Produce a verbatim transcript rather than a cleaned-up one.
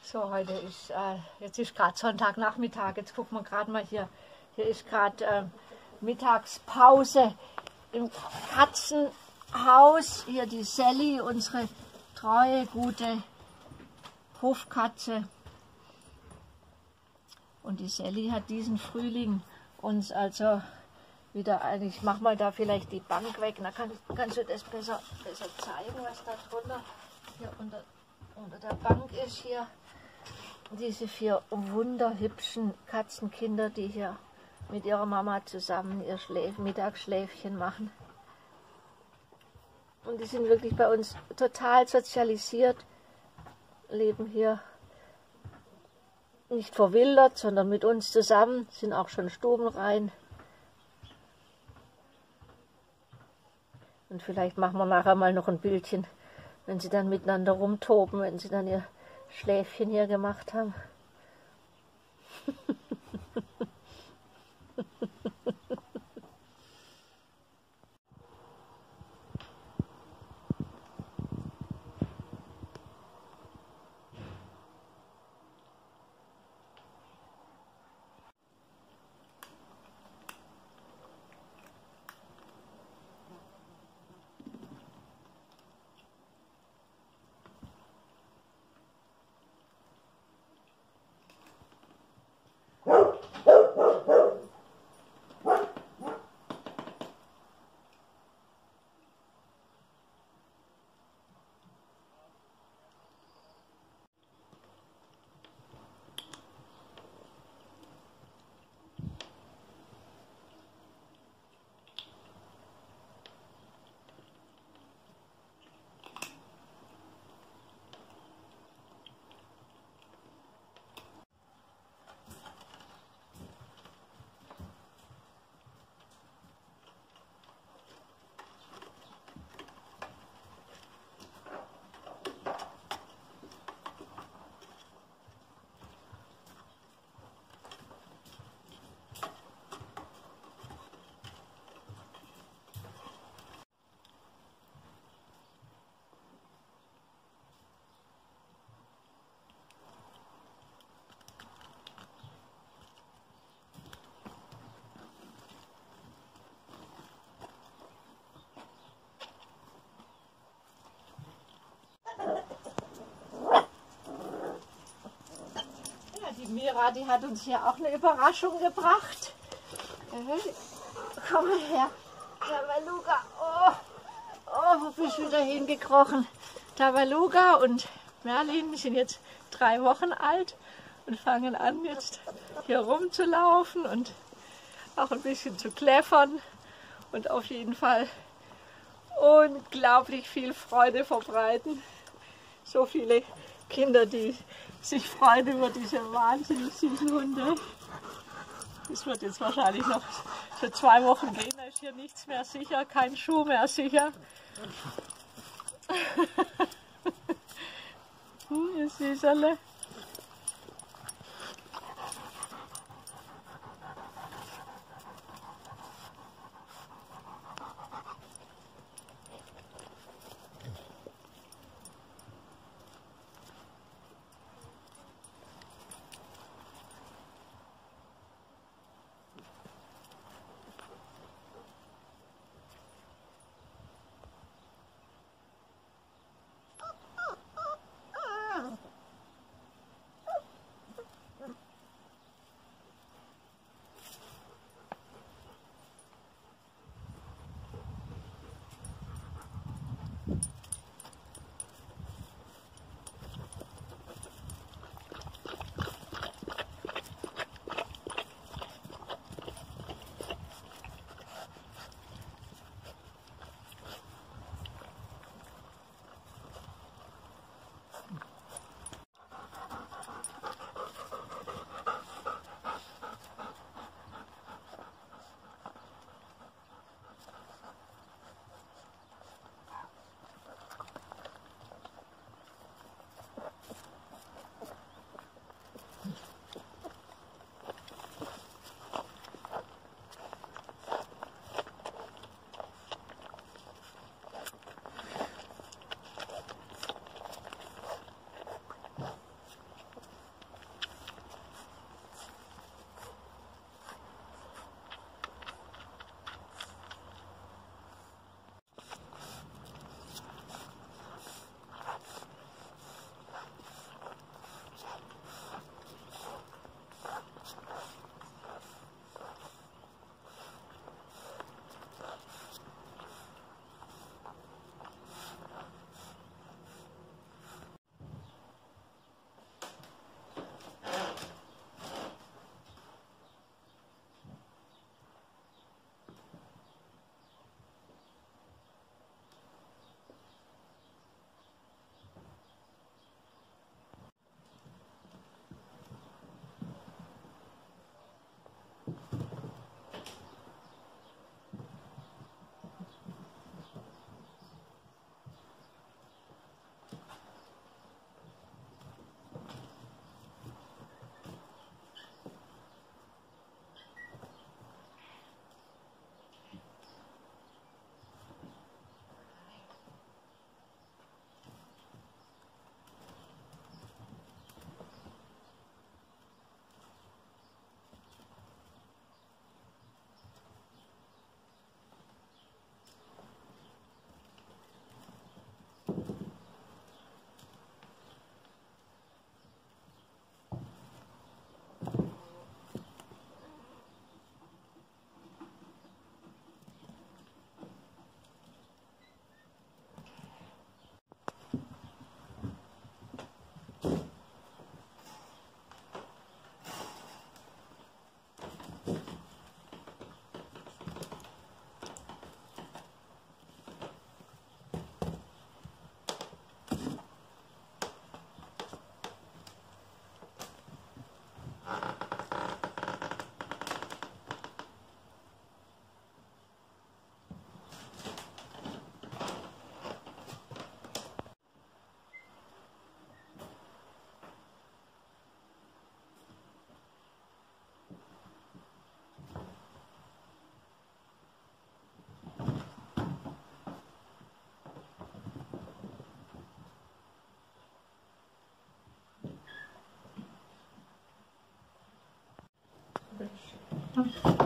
So, heute ist, äh, jetzt ist gerade Sonntagnachmittag, jetzt gucken wir gerade mal hier. Hier ist gerade äh, Mittagspause im Katzenhaus. Hier die Sally, unsere treue, gute Hofkatze. Und die Sally hat diesen Frühling uns also wieder ein, ich mach mal da vielleicht die Bank weg, dann kann, kannst du das besser, besser zeigen, was da drunter hier unter, unter der Bank ist. Hier diese vier wunderhübschen Katzenkinder, die hier mit ihrer Mama zusammen ihr Schläf, Mittagsschläfchen machen. Und die sind wirklich bei uns total sozialisiert, leben hier nicht verwildert, sondern mit uns zusammen, sind auch schon stubenrein. Und vielleicht machen wir nachher mal noch ein Bildchen, wenn sie dann miteinander rumtoben, wenn sie dann ihr Schläfchen hier gemacht haben. Die Mira, die hat uns hier auch eine Überraschung gebracht. Komm mal her. Tabaluga. Oh, oh, wo bist du wieder hingekrochen? Tabaluga und Merlin sind jetzt drei Wochen alt und fangen an, jetzt hier rumzulaufen und auch ein bisschen zu kläffern. Und auf jeden Fall unglaublich viel Freude verbreiten. So viele Kinder, die sich freuen über diese wahnsinnig süßen Hunde. Das wird jetzt wahrscheinlich noch für zwei Wochen gehen, da ist hier nichts mehr sicher, kein Schuh mehr sicher. Hm, ihr Süßerle. Danke.